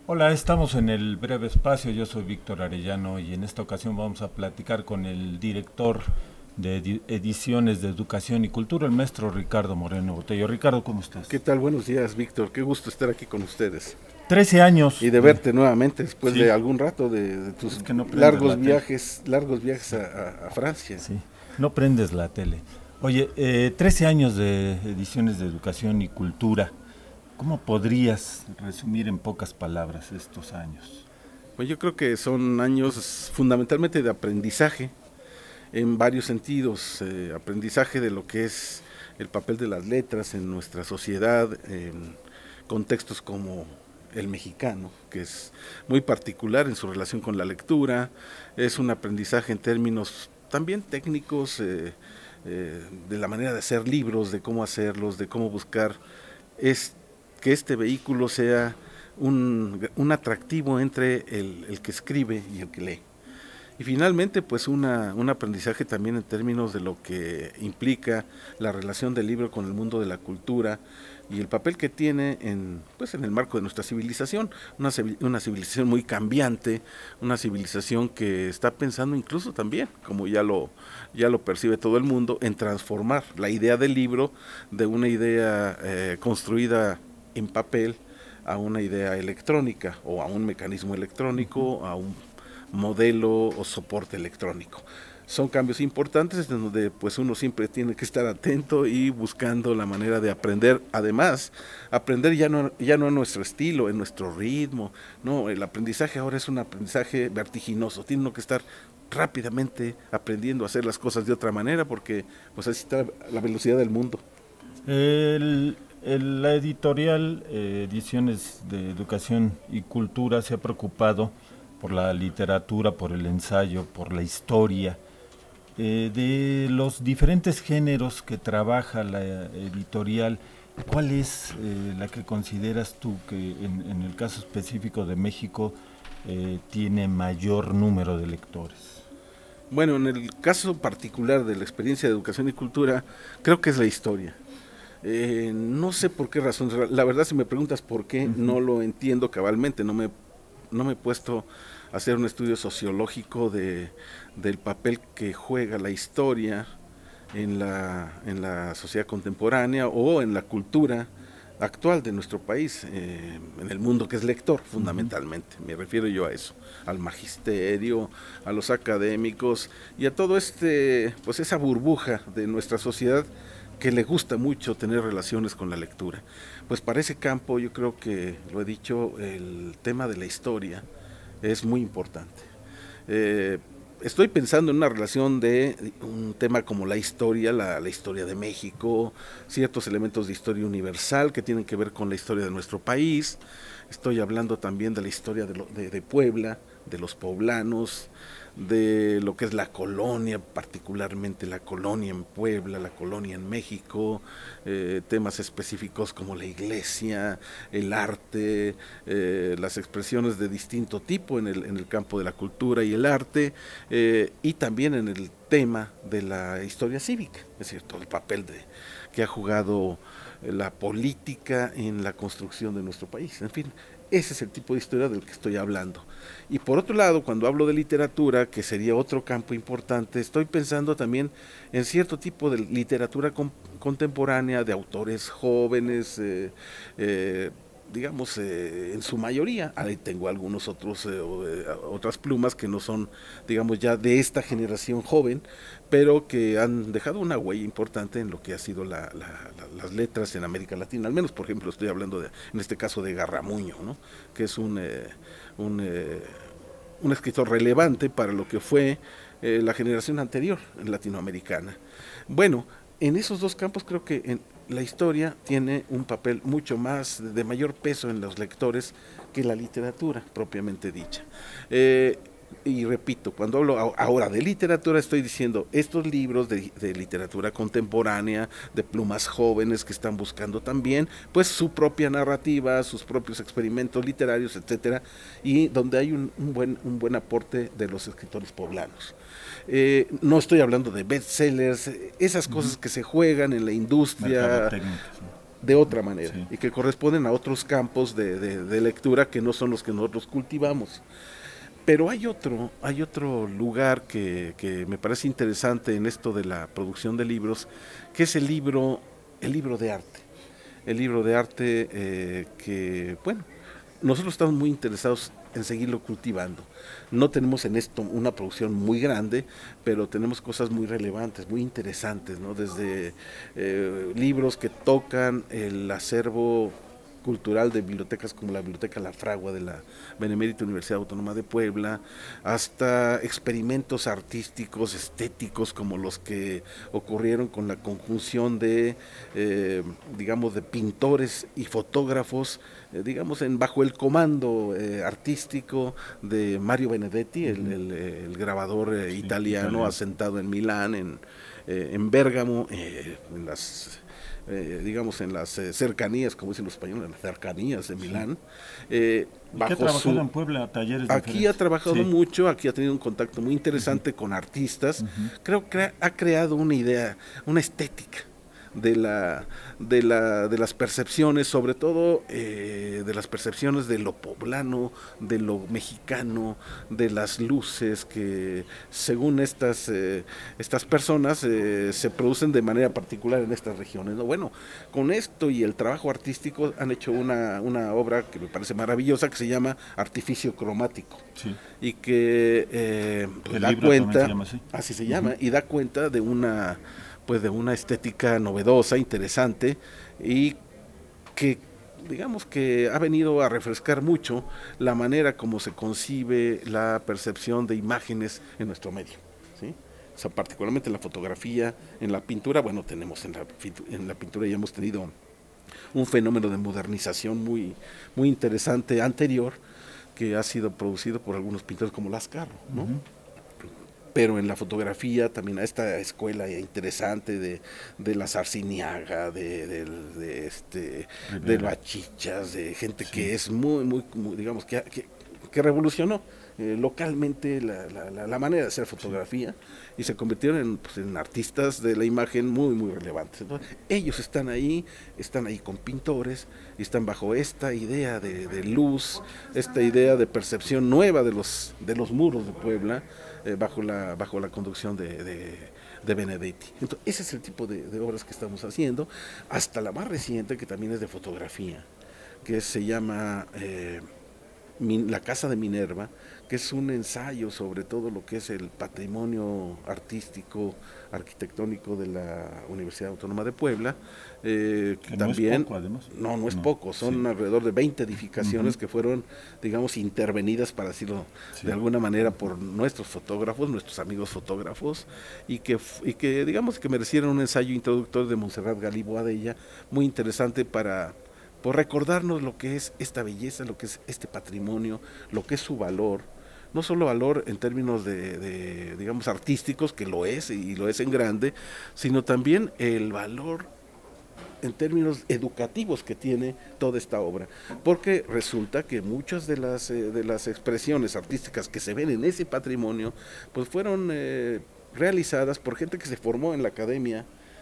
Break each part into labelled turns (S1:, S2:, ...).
S1: Hola, estamos en el breve espacio. Yo soy Víctor Arellano y en esta ocasión vamos a platicar con el director de Ediciones de Educación y Cultura, el maestro Ricardo Moreno Botello. Ricardo, ¿cómo
S2: ¿Qué
S1: estás?
S2: tal? Buenos días, Víctor. Qué gusto estar aquí con ustedes
S1: 13 años.
S2: y de verte nuevamente después de
S1: Sí,
S2: algún rato de tus
S1: es que no prendes la tele.
S2: largos viajes a Francia.
S1: Sí, no prendes la tele. Oye, 13 años de Ediciones de Educación y Cultura. ¿Cómo podrías resumir en pocas palabras estos años?
S2: Pues yo creo que son años fundamentalmente de aprendizaje en varios sentidos, aprendizaje de lo que es el papel de las letras en nuestra sociedad, en contextos como el mexicano, que es muy particular en su relación con la lectura, es un aprendizaje en términos también técnicos, de la manera de hacer libros, de cómo hacerlos, de cómo buscar es que este vehículo sea un atractivo entre el que escribe y el que lee. Y finalmente, pues un aprendizaje también en términos de lo que implica la relación del libro con el mundo de la cultura y el papel que tiene pues en el marco de nuestra civilización, una civilización muy cambiante, una civilización que está pensando incluso también, como ya lo percibe todo el mundo, en transformar la idea del libro de una idea construida en papel a una idea electrónica o a un mecanismo electrónico, a un modelo o soporte electrónico. Son cambios importantes en donde pues uno siempre tiene que estar atento y buscando la manera de aprender. Además, aprender ya no en nuestro estilo, en nuestro ritmo. No, el aprendizaje ahora es un aprendizaje vertiginoso. Tiene uno que estar rápidamente aprendiendo a hacer las cosas de otra manera porque pues así está la velocidad del mundo.
S1: La editorial Ediciones de Educación y Cultura se ha preocupado por la literatura, por el ensayo, por la historia, de los diferentes géneros que trabaja la editorial. ¿Cuál es la que consideras tú que en el caso específico de México tiene mayor número de lectores?
S2: Bueno, en el caso particular de la experiencia de educación y cultura, creo que es la historia. No sé por qué razón, la verdad si me preguntas por qué, no lo entiendo cabalmente, no me he puesto a hacer un estudio sociológico del papel que juega la historia en la sociedad contemporánea o en la cultura actual de nuestro país, en el mundo que es lector fundamentalmente, me refiero yo a eso, al magisterio, a los académicos y a todo pues esa burbuja de nuestra sociedad que le gusta mucho tener relaciones con la lectura. Pues para ese campo yo creo que, lo he dicho, el tema de la historia es muy importante. Eh, Estoy pensando en una relación de un tema como la historia, la historia de México, ciertos elementos de historia universal que tienen que ver con la historia de nuestro país. Estoy hablando también de la historia de Puebla, de los poblanos, de lo que es la colonia, particularmente la colonia en Puebla, la colonia en México, temas específicos como la iglesia, el arte, las expresiones de distinto tipo en el campo de la cultura y el arte, y también en el tema de la historia cívica, es cierto, el papel que ha jugado la política en la construcción de nuestro país. En fin, ese es el tipo de historia del que estoy hablando. Y por otro lado, cuando hablo de literatura, que sería otro campo importante, estoy pensando también en cierto tipo de literatura contemporánea, de autores jóvenes, digamos, en su mayoría. Ahí tengo algunos otras plumas que no son, digamos, ya de esta generación joven, pero que han dejado una huella importante en lo que ha sido las letras en América Latina. Al menos, por ejemplo, estoy hablando en este caso de Garramuño, ¿no? Que es un, eh, un escritor relevante para lo que fue la generación anterior latinoamericana. Bueno, en esos dos campos creo que la historia tiene un papel mucho más de mayor peso en los lectores que la literatura propiamente dicha. Y repito, cuando hablo ahora de literatura estoy diciendo estos libros de literatura contemporánea, de plumas jóvenes que están buscando también pues su propia narrativa, sus propios experimentos literarios, etcétera, y donde hay un buen aporte de los escritores poblanos. No estoy hablando de bestsellers, esas cosas que se juegan en la industria,
S1: Mercadotecnia. Sí.
S2: de otra manera,
S1: sí.
S2: y que corresponden a otros campos de lectura que no son los que nosotros cultivamos. Pero hay otro lugar que me parece interesante en esto de la producción de libros, que es el libro de arte. El libro de arte que, bueno, nosotros estamos muy interesados en seguirlo cultivando. No tenemos en esto una producción muy grande, pero tenemos cosas muy relevantes, muy interesantes, ¿no? Desde libros que tocan el acervo cultural de bibliotecas como la Biblioteca La Fragua de la Benemérita Universidad Autónoma de Puebla, hasta experimentos artísticos, estéticos, como los que ocurrieron con la conjunción de, digamos, de pintores y fotógrafos, digamos, bajo el comando artístico de Mario Benedetti, el grabador sí, italiano asentado en Milán, en Bérgamo, en las... digamos en las cercanías, como dicen los españoles, en las cercanías de Milán.
S1: Bajo ha trabajado en Puebla, talleres
S2: aquí diferentes. Ha trabajado mucho, aquí ha tenido un contacto muy interesante con artistas. Creo que ha creado una idea, una estética de las percepciones, sobre todo de las percepciones de lo poblano, de lo mexicano, de las luces que según estas personas se producen de manera particular en estas regiones, ¿no? Bueno, con esto y el trabajo artístico han hecho una obra que me parece maravillosa, que se llama Artificio Cromático, sí. Y que pues da cuenta, se llama así se llama, y da cuenta de una estética novedosa, interesante, y que digamos que ha venido a refrescar mucho la manera como se concibe la percepción de imágenes en nuestro medio, ¿sí? O sea, particularmente en la fotografía, en la pintura, bueno, tenemos en la pintura ya hemos tenido un fenómeno de modernización muy, muy interesante anterior, que ha sido producido por algunos pintores como Lascaro, ¿no? Pero en la fotografía también a esta escuela interesante de la Sarciniaga, de Bachichas, de gente sí. Que es muy digamos, que revolucionó localmente la manera de hacer fotografía, sí. Y se convirtieron en artistas de la imagen muy relevantes. Entonces, ellos están ahí con pintores, y están bajo esta idea de luz, esta idea de percepción nueva de los muros de Puebla, bajo la conducción de Benedetti. Entonces, ese es el tipo de obras que estamos haciendo, hasta la más reciente, que también es de fotografía, que se llama La Casa de Minerva, que es un ensayo sobre todo lo que es el patrimonio artístico, arquitectónico de la Universidad Autónoma de Puebla, que también no es poco, además. No es poco, son sí. Alrededor de 20 edificaciones que fueron, digamos, intervenidas, para decirlo de alguna manera, por nuestros fotógrafos, nuestros amigos fotógrafos, y que digamos que merecieron un ensayo introductorio de Montserrat Galí Boadella, muy interesante para por recordarnos lo que es esta belleza, lo que es este patrimonio, lo que es su valor, no solo valor en términos digamos, artísticos, que lo es, y lo es en grande, sino también el valor en términos educativos que tiene toda esta obra, porque resulta que muchas de las expresiones artísticas que se ven en ese patrimonio, pues fueron realizadas por gente que se formó en la Academia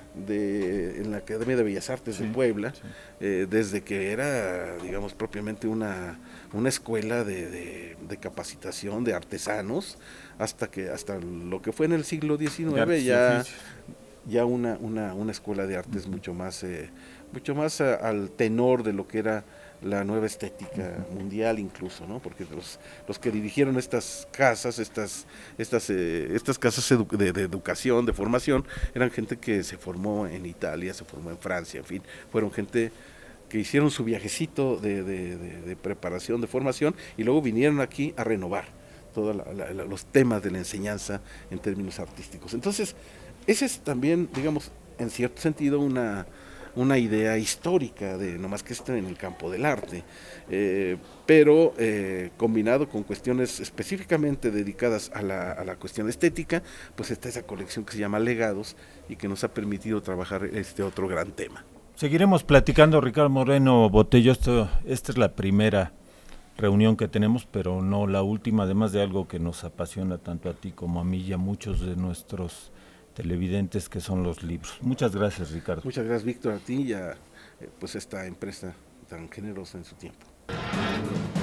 S2: de Bellas Artes de Puebla, desde que era, digamos, propiamente una escuela de capacitación de artesanos, hasta lo que fue en el siglo XIX ya una escuela de artes mucho más al tenor de lo que era la nueva estética mundial, incluso, ¿no? Porque los que dirigieron estas casas, estas casas de educación, de formación, eran gente que se formó en Italia, se formó en Francia, en fin, fueron gente que hicieron su viajecito de preparación, de formación, y luego vinieron aquí a renovar todos los temas de la enseñanza en términos artísticos. Entonces, ese es también, digamos, en cierto sentido, una idea histórica, no más que estar en el campo del arte, pero combinado con cuestiones específicamente dedicadas a la cuestión estética, pues está esa colección que se llama Legados, y que nos ha permitido trabajar este otro gran tema.
S1: Seguiremos platicando, Ricardo Moreno Botello. Esta es la primera reunión que tenemos, pero no la última, además de algo que nos apasiona tanto a ti como a mí y a muchos de nuestros televidentes, que son los libros. Muchas gracias, Ricardo.
S2: Muchas gracias, Víctor, a ti y a pues esta empresa tan generosa en su tiempo.